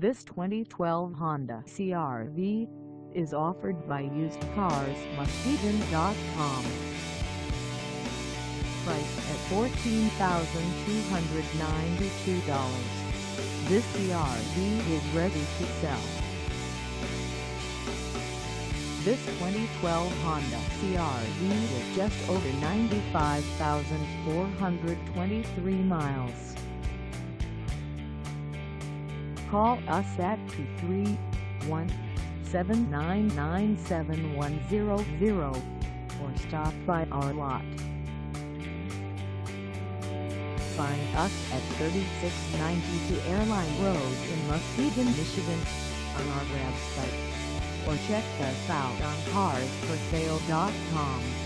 This 2012 Honda CR-V is offered by usedcarsmuskegon.com. Priced at $14,292, this CR-V is ready to sell. This 2012 Honda CR-V is just over 95,423 miles. Call us at 231-799-7100 or stop by our lot. Find us at 3692 Airline Road in Muskegon, Michigan on our website, or check us out on carsforsale.com.